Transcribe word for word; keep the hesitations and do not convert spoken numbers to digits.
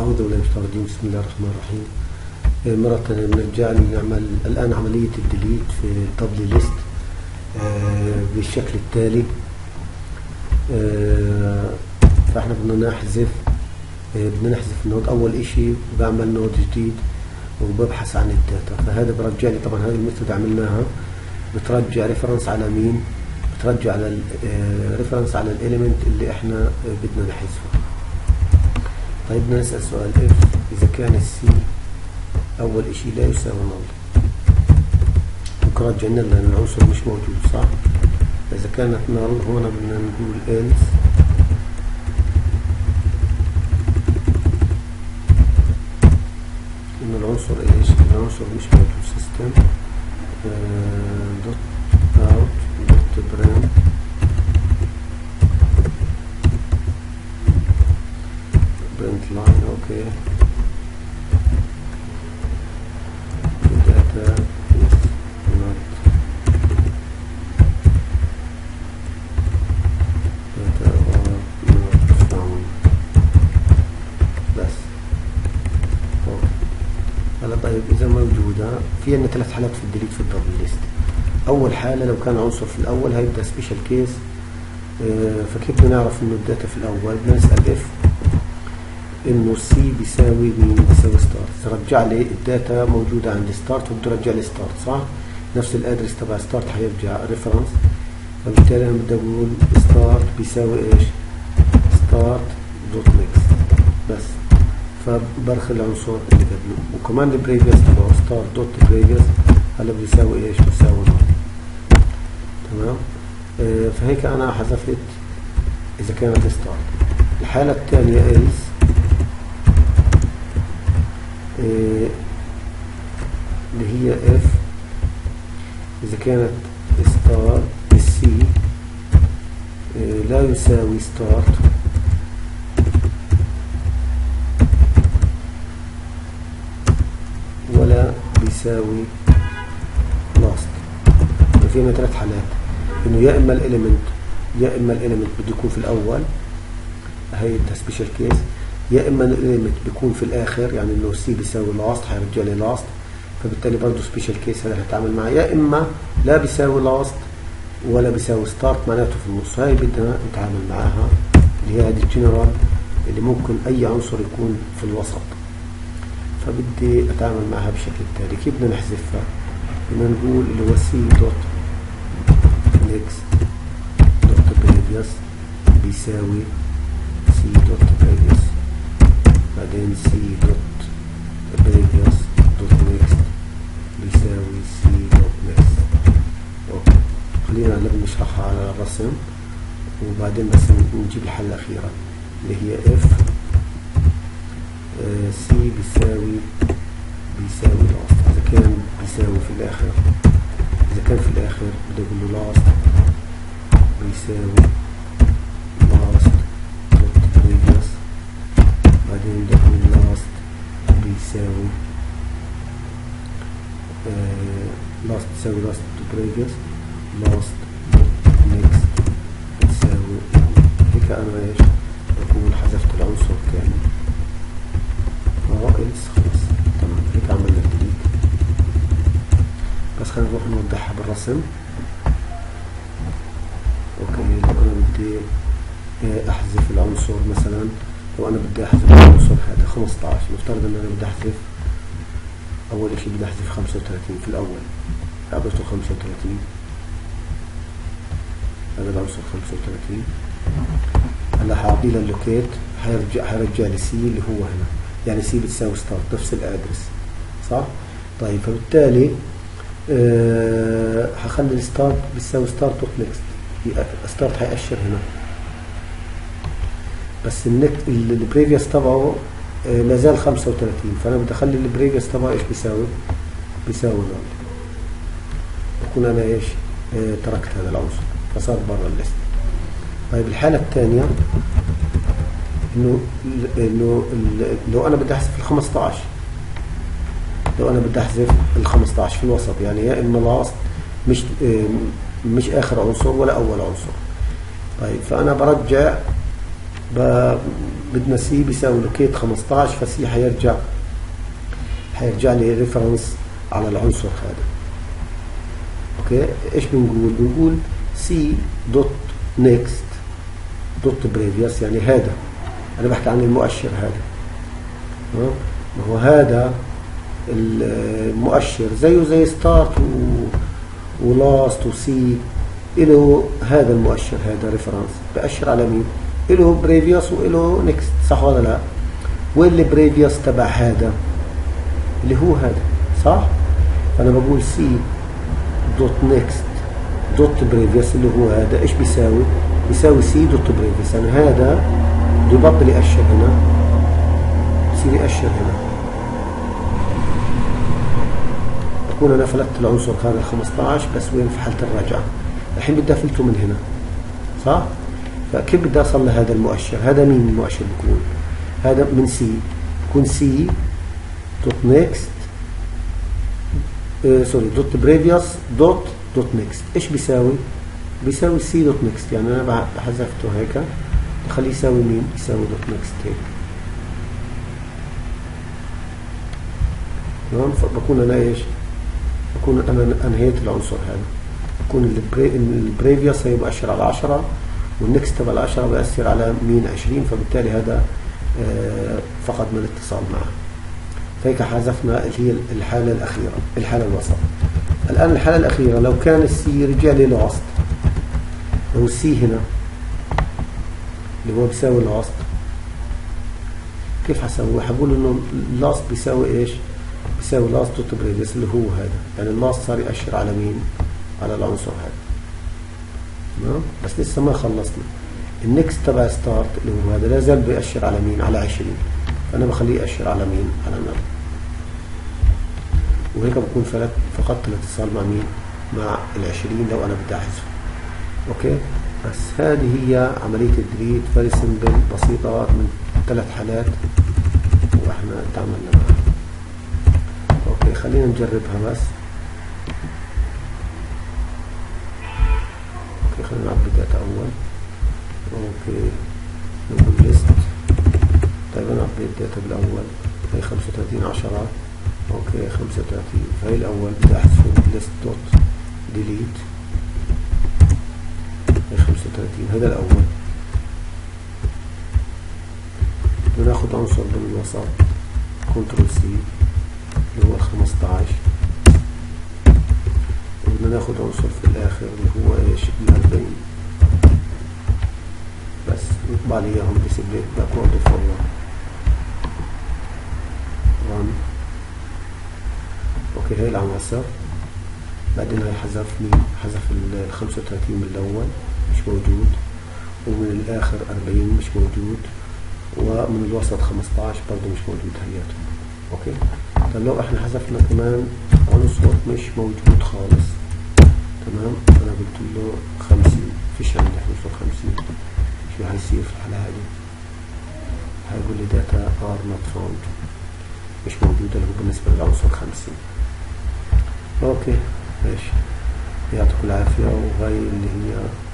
أعوذ بالله من الشيطان الرجيم. بسم الله الرحمن الرحيم. مرة ثانية بنرجع نعمل الآن عملية الديليت في دبل ليست بالشكل التالي. فاحنا بدنا نحذف بدنا نحذف النود. أول إشي بعمل نود جديد وببحث عن الداتا، فهذا برجع لي طبعا هذه الميثود عملناها بترجع ريفرنس على مين؟ بترجع على ريفرنس على الاليمنت اللي احنا بدنا نحذفه. طيب بدنا نسأل سؤال اف اذا كان السي اول اشي لا يساوي نل، ممكن رجع لنا لان العنصر مش موجود صح؟ اذا كانت نل هون بدنا نقول else انه العنصر ايش؟ العنصر مش موجود. سيستم دوت اوت دوت برنت برنت لاين اوكي data is not data or not found بس اوكي. هلا طيب اذا موجوده في عندنا ثلاث حالات في الديليت في الدبل ليست. اول حاله لو كان عنصر في الاول هيبدا سبيشال كيس. اه فكيف بدنا نعرف انه الداتا في الاول؟ بدنا نسال اف انه سي بيساوي مين؟ بيساوي ستارت. رجع لي الداتا موجوده عند ستارت وبده يرجع لي ستارت صح؟ نفس الادرس تبع ستارت حيرجع ريفرنس، فبالتالي انا بدي اقول ستارت بيساوي ايش؟ ستارت دوت ميكس بس، فبرخي العنصر اللي قبله. وكمان البريفيوس تبعه ستارت دوت بريفيوس هلا بده يساوي ايش؟ بيساوي نل. تمام؟ آه فهيك انا حذفت اذا كانت ستارت. الحاله الثانيه إلس آه اللي هي اف اذا كانت ستار السي آه لا يساوي ستارت ولا بيساوي لاست. فينا ثلاث حالات، انه يا اما الاليمنت يا اما الاليمنت بده يكون في الاول هي ده سبيشال كيس، يا اما الاليمنت بيكون في الاخر يعني انه سي بيساوي لاست حيرجع لي لاست، فبالتالي برضه سبيشال كيس هذا هتعامل معه، يا اما لا بيساوي لاست ولا بيساوي ستارت معناته في النص. هاي بدنا نتعامل معاها اللي هي هذه الجنرال اللي ممكن اي عنصر يكون في الوسط، فبدي اتعامل معها بشكل التالي. كيف بدنا نحذفها؟ بدنا نقول اللي هو سي دوت نيكست دوت بريفيوس بيساوي سي دوت بريفيوس، بعدين سي دوت بريفيوس دوت نيكست بيساوي سي دوت نيكست. اوكي خلينا هلا بنشرحها على الرسم وبعدين بس نجيب الحل الاخيره اللي هي اف سي بيساوي بيساوي لاست. اذا كان بيساوي في الاخر اذا كان في الاخر بدي اقول له لاست بيساوي لاست دوت بريفيوس، بعدين بدي اقول لاست بيساوي لاست بيساوي لاست دوت بريفيوس لاست دوت نيكست بتساوي. هيك انا ايش بكون حذفت العنصر كامل. اه إلس خلاص تمام. هيك عملنا الديليت. بس خلينا نروح نوضحها بالرسم. اوكي لو انا بدي احذف العنصر مثلا، لو انا بدي احذف العنصر هذا خمسة عشر، نفترض ان انا بدي احذف اول اشي بدي احذف خمسة وثلاثين في الاول، عبرته خمسة وثلاثين هذا العنصر خمسة وثلاثين. هلا حاعطيه للوكيت حيرجع حيرجع لي سي اللي هو هنا، يعني سي بتساوي ستارت نفس الادرس صح؟ طيب فبالتالي أه حخلي الستارت بتساوي ستارت دوت نيكست، ستارت حيأشر هنا بس النك البريفيوس تبعه أه لا زال خمسة وثلاثين، فانا بدي اخلي البريفيوس تبعه ايش بيساوي؟ بيساوي نل. بكون انا ايش؟ أه تركت هذا العنصر فصار برا الليست. طيب الحالة الثانية انه انه لو انا بدي احذف ال خمسة عشر لو انا بدي احذف ال خمسة عشر في الوسط، يعني يا اما لاست مش مش اخر عنصر ولا اول عنصر. طيب فانا برجع بدنا سي بيساوي لوكيت خمسطعش، فسي حيرجع حيرجع لي ريفرنس على العنصر هذا. اوكي، ايش بنقول؟ بنقول سي دوت نيكست دوت بريفيوس، يعني هذا انا بحكي عن المؤشر هذا. ما هو هذا المؤشر زيه زي ستارت ولاست وسي، له هذا المؤشر هذا ريفرنس بأشر على مين؟ له بريفيوس وله نيكست، صح ولا لا؟ وين البريفيوس تبع هذا؟ اللي هو هذا، صح؟ فأنا بقول سي دوت نيكست دوت بريفيوس اللي هو هذا، ايش بيساوي؟ بيساوي سي دوت بريفيوس، يعني هذا بده يبطل يأشر هنا، بصير يأشر هنا. بكون انا فلتت العنصر هذا ال خمسطعش، بس وين؟ في حالة الرجعة. الحين بدي افلته من هنا، صح؟ فكيف بدي اصل لهذا المؤشر؟ هذا مين المؤشر بيكون؟ هذا من سي، بكون سي دوت نيكست آه سوري دوت بريفيوس دوت دوت نيكست، ايش بيساوي؟ بيساوي سي دوت نيكست، يعني انا حذفته هيك بخليه يساوي مين؟ يساوي دوت نيكست هيك. تمام؟ فبكون انا ايش؟ بكون انا انهيت العنصر هذا. بكون البريفيوس هي مؤشر على عشرة، والنكست تبع العشرة بيأثر على مين؟ عشرين، فبالتالي هذا آه فقدنا الاتصال معه. فهيك حذفنا اللي هي الحالة الأخيرة، الحالة الوسط. الآن الحالة الأخيرة لو كان السي رجع لي لوست، لو السي هنا اللي هو بيساوي لوست، كيف حسوي؟ حقول انه لاست بيساوي ايش؟ بيساوي لاست دوت بريفيوس اللي هو هذا، يعني اللاست صار يأشر على مين؟ على العنصر هذا. تمام؟ بس لسه ما خلصنا. النكست تبع ستارت اللي هو هذا لا زال بيأشر على مين؟ على عشرين، فأنا بخليه يأشر على مين؟ على نل. وهيك بكون فقدت الاتصال مع مين؟ مع العشرين لو أنا بدي أحذفه. أوكي؟ بس هذه هي عملية الديليت، فيري سمبل، بسيطة، من ثلاث حالات وإحنا تعاملنا معها. أوكي، خلينا نجربها بس. أوكي، خلينا نعبي الداتا أول. أوكي، نقول ليست. طيب أنا عبي الداتا بالأول، هي خمسة وثلاثين عشرة. أوكي، خمسة وثلاثين، فهي الأول بدي أحذفه ليست دوت ديليت. هي خمسة وثلاثين، هذا الأول. بناخد عنصر بالوسط، كنترول سي اللي هو خمسطعش، وبدنا ناخد عنصر في الآخر اللي هو إيش؟ الأربعين. بس يطبع لي إياهم ديسبليت باكورد وفورورد. رن. أوكي، هي العناصر. بعدين هي حذف مين؟ حذف ال خمسة وثلاثين من الأول مش موجود، ومن الآخر أربعين مش موجود، ومن الوسط خمسطعش برضه مش موجود هياته. اوكي، طيب لو احنا حذفنا كمان عنصر مش موجود خالص، تمام؟ انا قلت له خمسين، فيش عندي عنصر خمسين، شو هيصير في الحالة هذه؟ هيقول لي داتا ار نوت فاوند، مش موجودة اللي هو بالنسبة للعنصر خمسين. اوكي، ماشي، يعطيكم العافية. وهي اللي هي